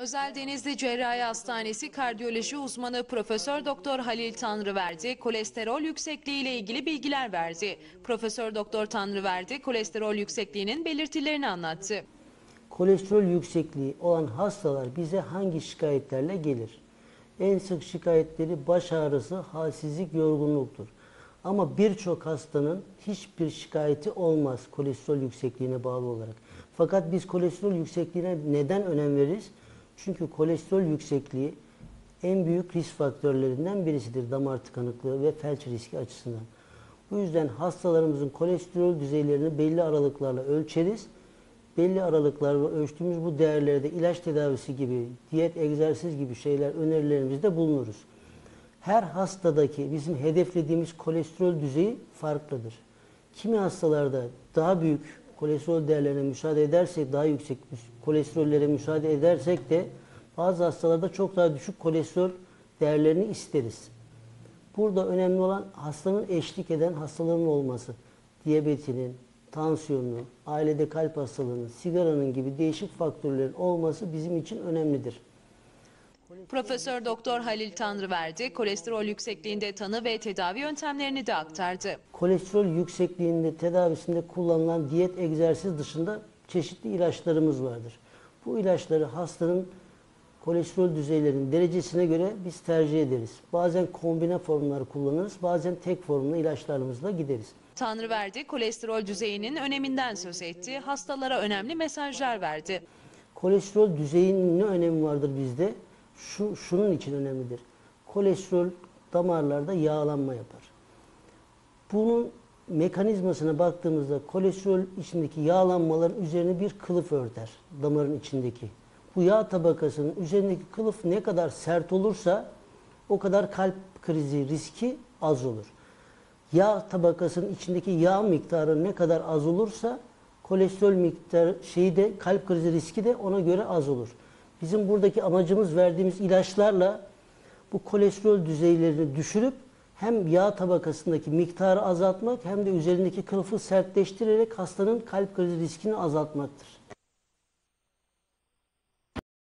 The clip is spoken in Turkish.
Özel Denizli Cerrahi Hastanesi kardiyoloji uzmanı Profesör Doktor Halil Tanrıverdi kolesterol yüksekliği ile ilgili bilgiler verdi. Profesör Doktor Tanrıverdi kolesterol yüksekliğinin belirtilerini anlattı. Kolesterol yüksekliği olan hastalar bize hangi şikayetlerle gelir? En sık şikayetleri baş ağrısı, halsizlik, yorgunluktur. Ama birçok hastanın hiçbir şikayeti olmaz kolesterol yüksekliğine bağlı olarak. Fakat biz kolesterol yüksekliğine neden önem veririz? Çünkü kolesterol yüksekliği en büyük risk faktörlerinden birisidir damar tıkanıklığı ve felç riski açısından. Bu yüzden hastalarımızın kolesterol düzeylerini belli aralıklarla ölçeriz. Belli aralıklarla ölçtüğümüz bu değerlerde ilaç tedavisi gibi, diyet, egzersiz gibi şeyler önerilerimizde bulunuruz. Her hastadaki bizim hedeflediğimiz kolesterol düzeyi farklıdır. Kimi hastalarda daha büyük kolesterol değerlerine müsaade edersek, daha yüksek kolesterollere müsaade edersek de bazı hastalarda çok daha düşük kolesterol değerlerini isteriz. Burada önemli olan hastanın eşlik eden hastaların olması. Diyabetinin, tansiyonun, ailede kalp hastalığının, sigaranın gibi değişik faktörlerin olması bizim için önemlidir. Profesör Doktor Halil Tanrıverdi kolesterol yüksekliğinde tanı ve tedavi yöntemlerini de aktardı. Kolesterol yüksekliğinde tedavisinde kullanılan diyet, egzersiz dışında çeşitli ilaçlarımız vardır. Bu ilaçları hastanın kolesterol düzeylerinin derecesine göre biz tercih ederiz. Bazen kombine formları kullanırız, bazen tek formlu ilaçlarımızla gideriz. Tanrıverdi kolesterol düzeyinin öneminden söz etti, hastalara önemli mesajlar verdi. Kolesterol düzeyinin ne önemi vardır bizde? Şunun için önemlidir. Kolesterol damarlarda yağlanma yapar. Bunun mekanizmasına baktığımızda kolesterol içindeki yağlanmaların üzerine bir kılıf örter damarın içindeki. Bu yağ tabakasının üzerindeki kılıf ne kadar sert olursa o kadar kalp krizi riski az olur. Yağ tabakasının içindeki yağ miktarı ne kadar az olursa kolesterol miktarı kalp krizi riski de ona göre az olur. Bizim buradaki amacımız verdiğimiz ilaçlarla bu kolesterol düzeylerini düşürüp hem yağ tabakasındaki miktarı azaltmak hem de üzerindeki kılıfı sertleştirerek hastanın kalp krizi riskini azaltmaktır.